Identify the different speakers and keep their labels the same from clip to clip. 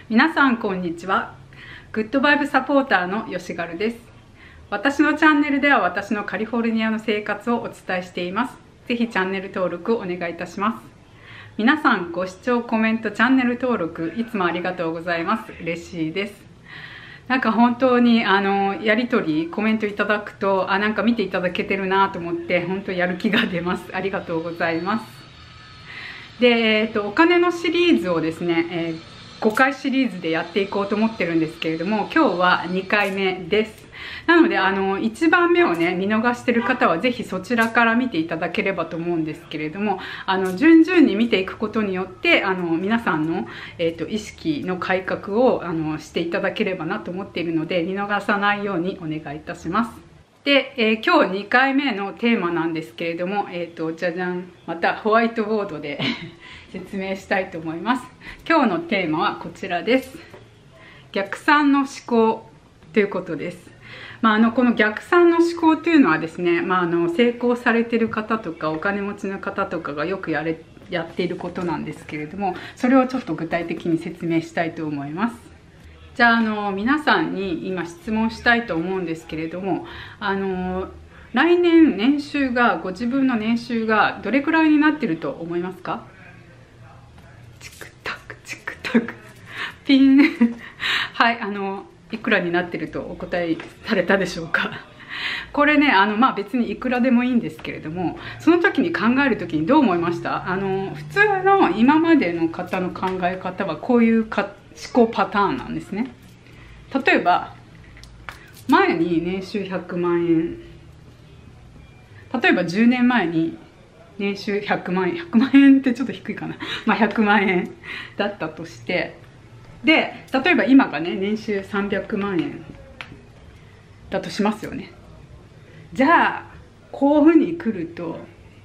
Speaker 1: 皆さんこんにちは。グッドバイブサポーターの吉軽です。私のチャンネルでは私のカリフォルニアの生活をお伝えしています。ぜひチャンネル登録お願いいたします。皆さんご視聴、コメント、チャンネル登録いつもありがとうございます。嬉しいです。なんか本当にやり取りコメントいただくとなんか見ていただけてるなと思って本当やる気が出ます。ありがとうございます。で、お金のシリーズをですね、5回シリーズでやっていこうと思ってるんですけれども、今日は2回目です。なので1番目をね見逃してる方はぜひそちらから見ていただければと思うんですけれども、順々に見ていくことによって皆さんの、意識の改革をしていただければなと思っているので、見逃さないようにお願いいたします。で、今日2回目のテーマなんですけれども、じゃじゃん、またホワイトボードで説明したいと思います。今日のテーマはこちらです。逆算の思考ということです。この逆算の思考というのはですね、成功されている方とかお金持ちの方とかがよくやっていることなんですけれども、それをちょっと具体的に説明したいと思います。じゃあ皆さんに今質問したいと思うんですけれども、来年年収がご自分の年収がどれくらいになってると思いますか？チクタクチクタクピンはい、いくらになってるとお答えされたでしょうか？これね別にいくらでもいいんですけれども、その時に考える時にどう思いました？普通の今までの方の考え方はこういう思考パターンなんですね。例えば前に年収100万円、例えば10年前に年収100万円、100万円ってちょっと低いかな、100万円だったとして、で例えば今がね年収300万円だとしますよね。じゃあこういうふうに来ると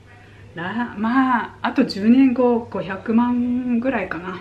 Speaker 1: あと10年後500万ぐらいかな。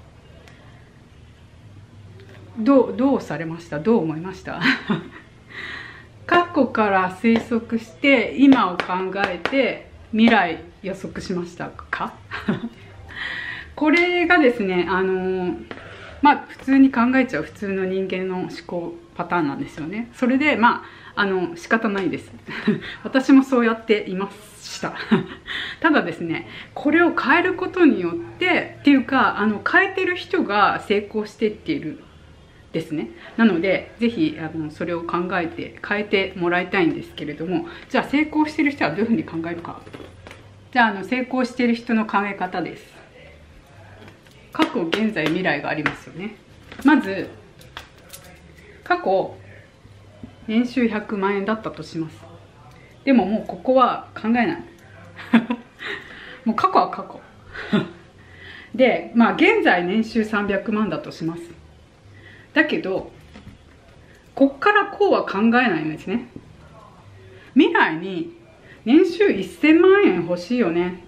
Speaker 1: どうされました？どう思いました？過去から推測して今を考えて未来予測しましたか？これがですね普通に考えちゃう普通の人間の思考パターンなんですよね。それで仕方ないです。私もそうやっていました。ただですね、これを変えることによってっていうか変えてる人が成功していっているですね。なのでぜひそれを考えて変えてもらいたいんですけれども、じゃあ成功している人はどういうふうに考えるか。じゃあ成功している人の考え方です。過去、現在、未来がありますよね。まず過去年収100万円だったとします。でももうここは考えない。もう過去は過去。で現在年収300万だとします。だけどこっからこうは考えないんですね。未来に年収1000万円欲しいよね。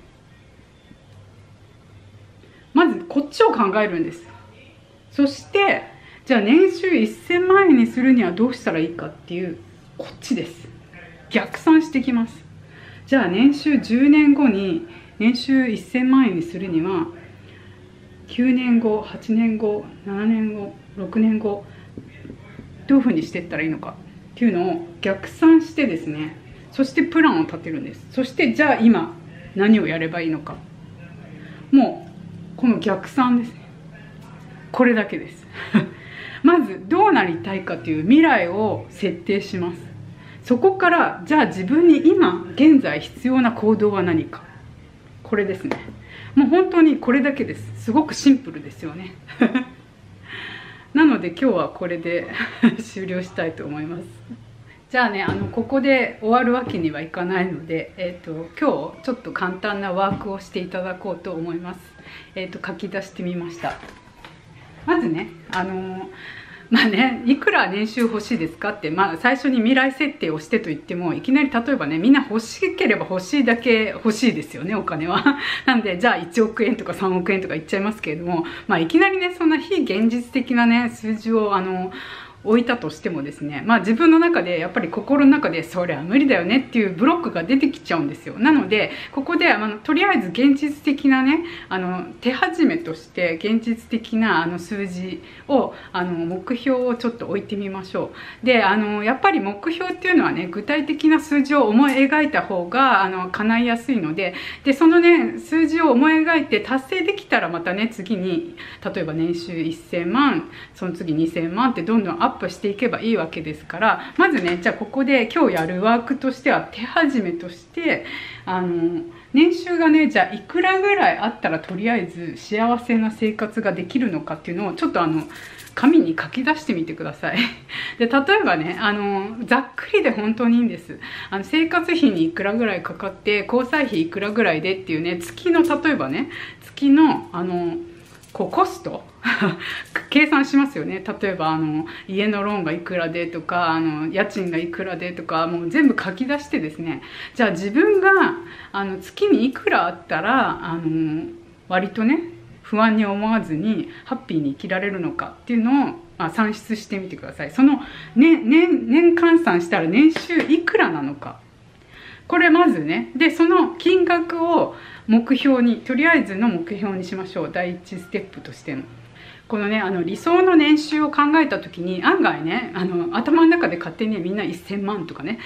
Speaker 1: まずこっちを考えるんです。そしてじゃあ年収1000万円にするにはどうしたらいいかっていうこっちです。逆算してきます。じゃあ年収10年後に年収1000万円にするには9年後、8年後、7年後、6年後どういうふうにしていったらいいのかっていうのを逆算してですね、そしてプランを立てるんです。そしてじゃあ今何をやればいいのか、もうこの逆算ですね。これだけです。まずどうなりたいかという未来を設定します。そこからじゃあ自分に今現在必要な行動は何か、これですね。もう本当にこれだけです。すごくシンプルですよね。なので今日はこれで終了したいと思います。じゃあねここで終わるわけにはいかないので、今日ちょっと簡単なワークをしていただこうと思います。書き出してみました。まずねいくら年収欲しいですかって、最初に未来設定をしてと言っても、いきなり例えばねみんな欲しければ欲しいだけ欲しいですよね、お金は。なんでじゃあ1億円とか3億円とか言っちゃいますけれども、いきなりねそんな非現実的なね数字を置いたとしてもですね、まあ自分の中でやっぱり心の中でそれは無理だよねっていうブロックが出てきちゃうんですよ。なのでここでとりあえず現実的なね手始めとして現実的な数字を目標をちょっと置いてみましょう。でやっぱり目標っていうのはね具体的な数字を思い描いた方が叶いやすいので、そのね数字を思い描いて達成できたらまたね次に例えば年収1000万その次2000万ってどんどんアップしていけばいいわけですから、まずねじゃあここで今日やるワークとしては手始めとして年収がねじゃあいくらぐらいあったらとりあえず幸せな生活ができるのかっていうのをちょっと紙に書き出してみてください。で例えばねざっくりで本当にいいんです。生活費にいくらぐらいかかって交際費いくらぐらいでっていうね月の例えばね月のコスト計算しますよね。例えば家のローンがいくらでとか家賃がいくらでとかもう全部書き出してですね、じゃあ自分が月にいくらあったら割とね不安に思わずにハッピーに生きられるのかっていうのを算出してみてください。その、年換算したら年収いくらなのか、これまずね、でその金額を目標にとりあえずの目標にしましょう。第一ステップとしてのこのね理想の年収を考えた時に案外ね頭の中で勝手に、ね、みんな1000万とかね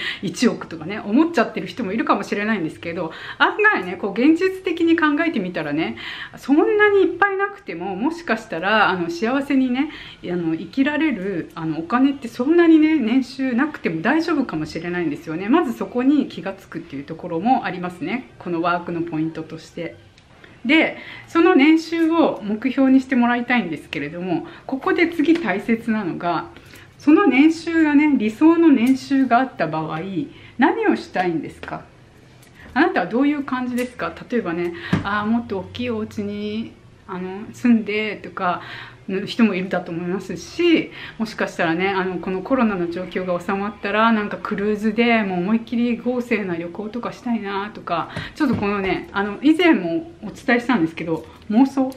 Speaker 1: 1億とかね思っちゃってる人もいるかもしれないんですけど、案外ね現実的に考えてみたらねそんなにいっぱいなくてももしかしたら幸せにね生きられるお金ってそんなにね年収なくても大丈夫かもしれないんですよね。まずそこに気がつくっていうところもありますね、このワークのポイントとして。でその年収を目標にしてもらいたいんですけれども、ここで次大切なのがその年収がね理想の年収があった場合何をしたいんですか。あなたはどういう感じですか。例えばねもっと大きいお家に住んでとか人もいるだと思いますし、もしかしたらねこのコロナの状況が収まったらなんかクルーズでもう思いっきり豪勢な旅行とかしたいなとか、ちょっとこのね以前もお伝えしたんですけど妄想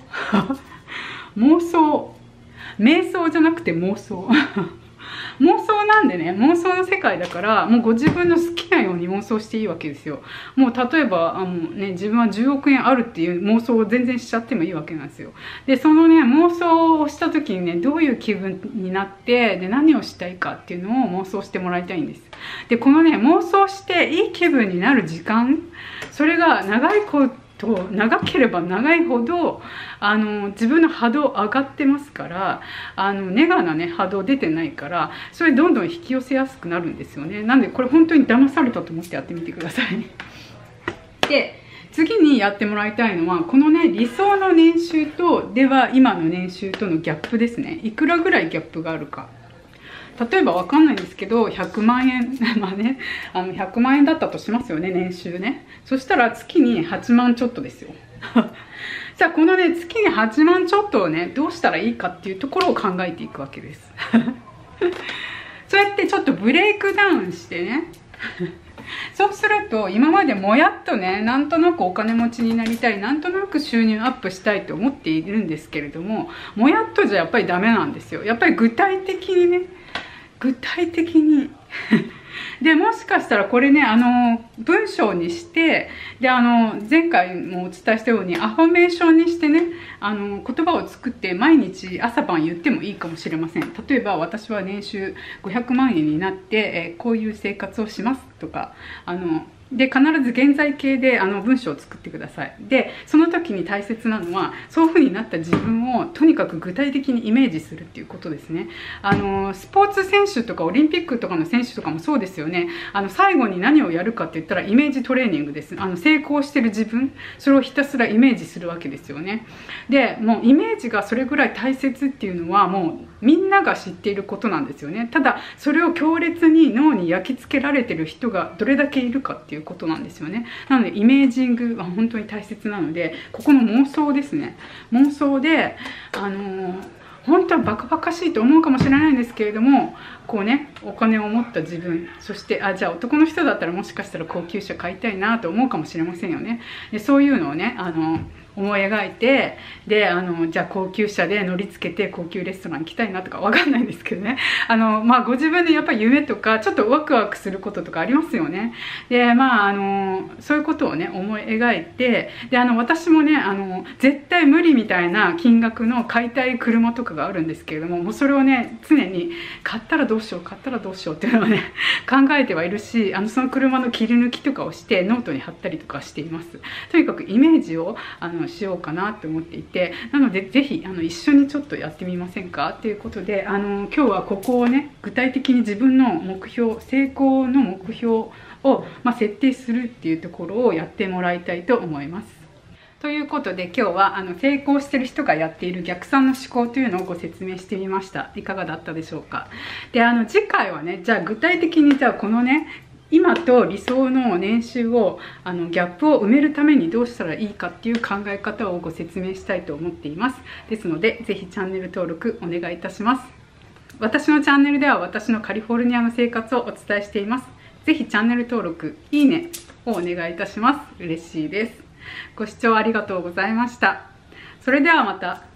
Speaker 1: 瞑想じゃなくて妄想妄想なんでね、妄想の世界だからもうご自分の好きなように妄想していいわけですよ。もう例えば自分は10億円あるっていう妄想を全然しちゃってもいいわけなんですよ。でそのね妄想をした時にねどういう気分になってで何をしたいかっていうのを妄想してもらいたいんです。でこのね妄想していい気分になる時間、それが長ければ長いほど自分の波動上がってますから、ネガなね波動出てないから、それどんどん引き寄せやすくなるんですよね。なんでこれ本当に騙されたと思ってやってみてくださいね。で次にやってもらいたいのはこのね理想の年収とでは今の年収とのギャップですね。いくらぐらいギャップがあるか。例えばわかんないんですけど100万円まあね100万円だったとしますよね、年収ね。そしたら月に8万ちょっとですよじゃあこのね月に8万ちょっとをねどうしたらいいかっていうところを考えていくわけですそうやってちょっとブレイクダウンしてねそうすると今までもやっとねなんとなくお金持ちになりたい、なんとなく収入アップしたいと思っているんですけれども、もやっとじゃやっぱりダメなんですよ。やっぱり具体的にねでもしかしたらこれね文章にしてで前回もお伝えしたようにアファメーションにしてね言葉を作って毎日朝晩言ってもいいかもしれません。例えば私は年収500万円になって、こういう生活をしますとかで必ず現在形で文章を作ってください。でその時に大切なのはそういう風になった自分をとにかく具体的にイメージするっていうことですね。スポーツ選手とかオリンピックとかの選手とかもそうですよね。最後に何をやるかって言ったらイメージトレーニングです。成功してる自分、それをひたすらイメージするわけですよね。でもうイメージがそれぐらい大切っていうのはもうみんなが知っていることなんですよね。ただそれを強烈に脳に焼き付けられてる人がどれだけいるかっていうことなんですよね。なのでイメージングは本当に大切なので、ここの妄想ですね。妄想で本当はバカバカしいと思うかもしれないんですけれども、こうねお金を持った自分、そしてじゃあ男の人だったらもしかしたら高級車買いたいなと思うかもしれませんよね。でそういうのをね思い描いて、でじゃあ高級車で乗りつけて高級レストラン行きたいなとかわかんないんですけどね、ご自分でやっぱり夢とかちょっとワクワクすることとかありますよね。でそういうことをね思い描いて、で私もね絶対無理みたいな金額の買いたい車とかがあるんですけれども、もうそれをね常に買ったらどうしよう買ったらどうしようっていうのはね考えてはいるし、その車の切り抜きとかをしてノートに貼ったりとかしています。とにかくイメージをしようかなと思っていて、なのでぜひ一緒にちょっとやってみませんかっていうことで、今日はここをね具体的に自分の目標、成功の目標を、設定するっていうところをやってもらいたいと思います。ということで今日は成功してる人がやっている逆算の思考というのをご説明してみました。いかがだったでしょうか。で次回はね、じゃあ具体的にじゃあこのね今と理想の年収をギャップを埋めるためにどうしたらいいかっていう考え方をご説明したいと思っています。ですのでぜひチャンネル登録お願いいたします。私のチャンネルでは私のカリフォルニアの生活をお伝えしています。ぜひチャンネル登録、いいねをお願いいたします。嬉しいです。ご視聴ありがとうございました。それではまた。